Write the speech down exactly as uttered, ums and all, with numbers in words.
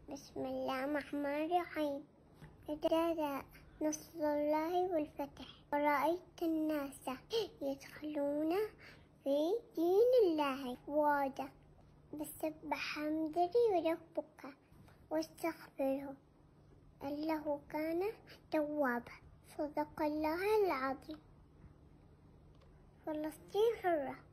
بسم الله الرحمن الرحيم. إذا جاء نصر الله والفتح ورأيت الناس يدخلون في دين الله أفواجا فسبح حمد ربك واستغفره إنه كان توابا. صدق الله العظيم. فلسطين حرة.